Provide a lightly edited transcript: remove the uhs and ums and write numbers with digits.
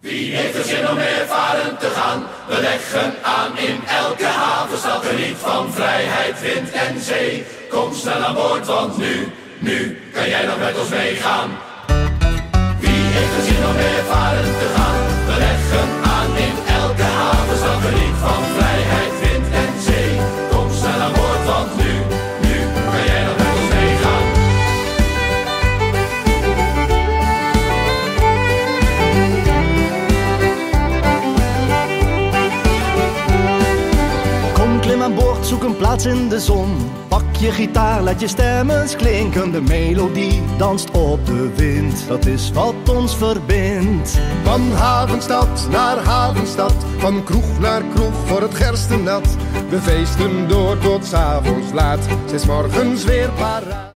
Wie heeft er zin om meer varen te gaan? We leggen aan in elke havenstad. Geniet van vrijheid, wind en zee. Kom snel aan boord, want nu kan jij nog met ons meegaan. Wie heeft er zin om meer varen te gaan? We leggen aan in elke havenstad. Geniet van vrijheid, wind en zee. Kom snel aan boord, want nu kan jij nog met ons meegaan. Klim aan boord, zoek een plaats in de zon. Pak je gitaar, laat je stem eens klinken. De melodie danst op de wind, dat is wat ons verbindt. Van havenstad naar havenstad, van kroeg naar kroeg voor het gerstenat. We feesten door tot 's avonds laat, 's morgens weer paraat.